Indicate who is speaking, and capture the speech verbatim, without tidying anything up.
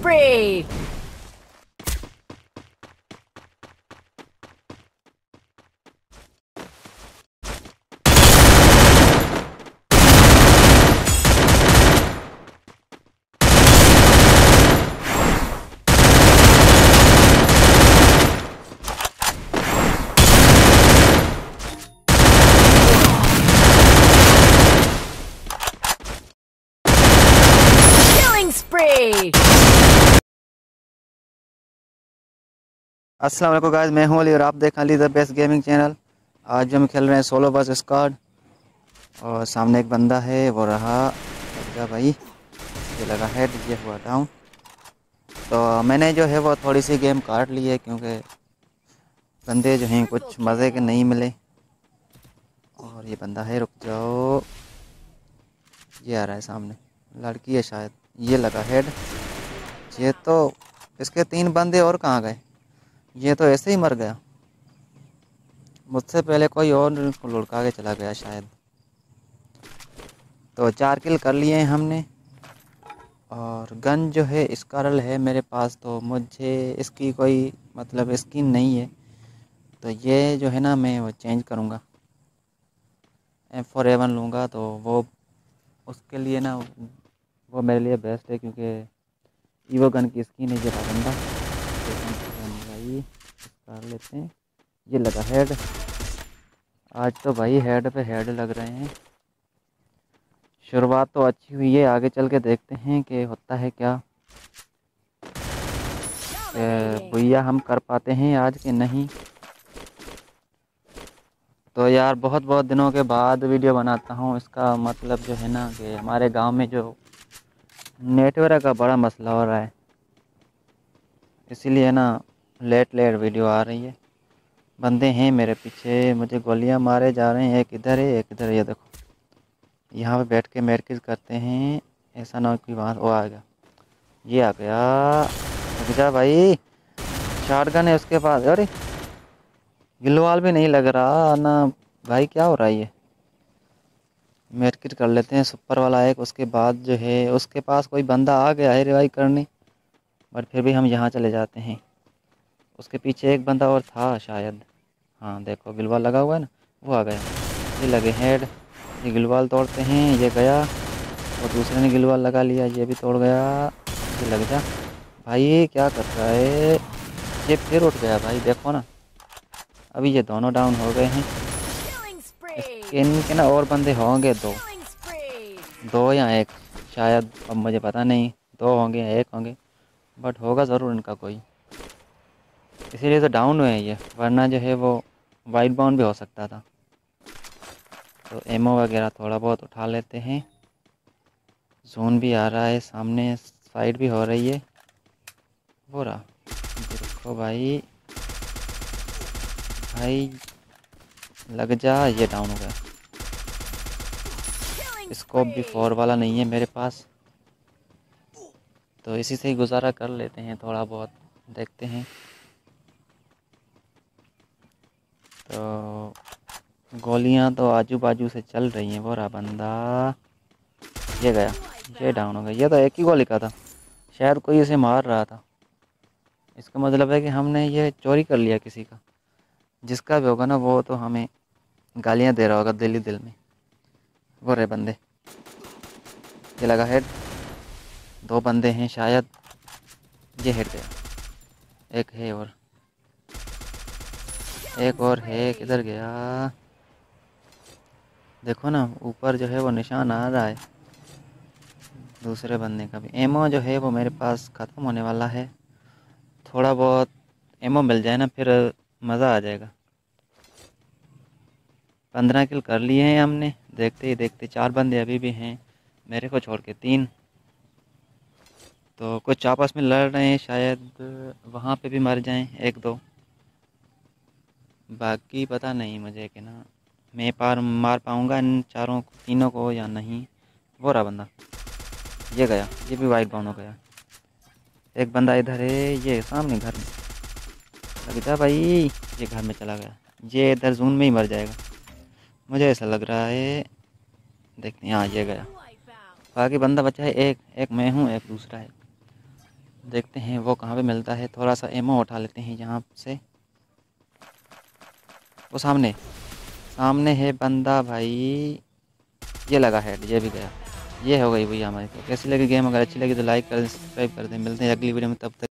Speaker 1: spree! Killing spree!
Speaker 2: अस्सलाम वालेकुम guys, मैं हूं अली और आप देख Ali the best gaming channel. आज हम खेल रहे हैं सोलो बस स्क्वाड और सामने एक बंदा है वो रहा क्या भाई, ये लगा हेड, ये हुआ डाउन। तो मैंने जो है वो थोड़ी सी गेम काट ली है क्योंकि बंदे जो हैं कुछ मज़े के नहीं मिले। और ये बंदा है, रुक जाओ, ये आ रहा है सामने, लड़की है शायद, ये लगा हेड। ये तो इसके तीन बंदे और कहाँ गए, ये तो ऐसे ही मर गया। मुझसे पहले कोई और लुढ़का के चला गया शायद। तो चार किल कर लिए हैं हमने और गन जो है स्कारल है मेरे पास, तो मुझे इसकी कोई मतलब स्किन नहीं है। तो ये जो है ना मैं वो चेंज करूँगा, एम फोर एवन लूँगा। तो वो उसके लिए ना वो मेरे लिए बेस्ट है क्योंकि ईवो गन की स्किन है। ये बंदा भाई कर लेते हैं, ये लगा हेड। आज तो भाई हेड पे हेड लग रहे हैं। शुरुआत तो अच्छी हुई है, आगे चल के देखते हैं कि होता है क्या, भैया हम कर पाते हैं आज के नहीं। तो यार बहुत बहुत दिनों के बाद वीडियो बनाता हूँ। इसका मतलब जो है ना कि हमारे गांव में जो नेटवर्क का बड़ा मसला हो रहा है, इसीलिए ना लेट लेट वीडियो आ रही है। बंदे हैं मेरे पीछे, मुझे गोलियां मारे जा रहे हैं, एक इधर है एक इधर। ये देखो यहाँ पे बैठ के मेरकिज करते हैं, ऐसा ना हो कि वहाँ वो आ गया, ये आ गया। रुक जा भाई, शॉटगन है उसके पास। अरे गिलवाल भी नहीं लग रहा ना भाई, क्या हो रहा है ये। मेरकिट कर लेते हैं, सुपर वाला एक। उसके बाद जो है उसके पास कोई बंदा आ गया है रिवाइव करने, बट फिर भी हम यहाँ चले जाते हैं। उसके पीछे एक बंदा और था शायद, हाँ देखो गिलवाल लगा हुआ है ना, वो आ गया। ये लगे हेड, ये गिलवाल तोड़ते हैं, ये गया। और दूसरे ने गिलवाल लगा लिया, ये भी तोड़ गया। ये लग जा भाई, क्या कर रहा है। ये फिर उठ गया भाई, देखो ना। अभी ये दोनों डाउन हो गए हैं। इनके ना और बंदे होंगे, दो दो या एक शायद, अब मुझे पता नहीं, दो होंगे या एक होंगे, बट होगा ज़रूर इनका कोई, इसीलिए तो डाउन हुए हैं ये, वरना जो है वो वाइट बाउंड भी हो सकता था। तो एमओ वगैरह थोड़ा बहुत उठा लेते हैं। जोन भी आ रहा है सामने, फाइट भी हो रही है। वो रहा, देखो भाई भाई लग जा, ये डाउन हो गया। स्कोप भी फोर वाला नहीं है मेरे पास, तो इसी से ही गुजारा कर लेते हैं, थोड़ा बहुत देखते हैं। तो गोलियां तो आजू बाजू से चल रही हैं। वो रहा बंदा, ये गया, ये डाउन हो गया। ये तो एक ही गोली का था, शायद कोई इसे मार रहा था। इसका मतलब है कि हमने ये चोरी कर लिया किसी का, जिसका भी होगा ना वो तो हमें गालियां दे रहा होगा दिल ही दिल में। वो रहे बंदे, ये लगा हेड, दो बंदे हैं शायद, ये हेड गया। एक है और एक और है, किधर गया देखो ना, ऊपर जो है वो निशान आ रहा है दूसरे बंदे का भी। एमओ जो है वो मेरे पास ख़त्म होने वाला है, थोड़ा बहुत एमओ मिल जाए ना फिर मज़ा आ जाएगा। पंद्रह किल कर लिए हैं हमने, देखते ही देखते। चार बंदे अभी भी हैं मेरे को छोड़ के, तीन। तो कुछ आपस में लड़ रहे हैं, शायद वहाँ पे भी मर जाएं एक दो, बाकी पता नहीं मुझे कि ना मैं पार मार पाऊँगा इन चारों तीनों को या नहीं। वो रहा बंदा, ये गया, ये भी वाइट बाउंड हो गया। एक बंदा इधर है, ये सामने घर में लग जा भाई, ये घर में चला गया। ये इधर जून में ही मर जाएगा मुझे ऐसा लग रहा है, देखते हैं। हाँ ये गया, बाकी बंदा बचा है एक, एक मैं हूँ एक दूसरा है। देखते हैं वो कहाँ पे मिलता है। थोड़ा सा एमो उठा लेते हैं यहाँ से। वो सामने सामने है बंदा भाई। ये लगा हेड, ये भी गया। ये हो गई भैया हमारी। तो कैसी लगी गेम? अगर अच्छी लगी तो लाइक कर दें, सब्सक्राइब कर दें। मिलते हैं अगली वीडियो में, तब तक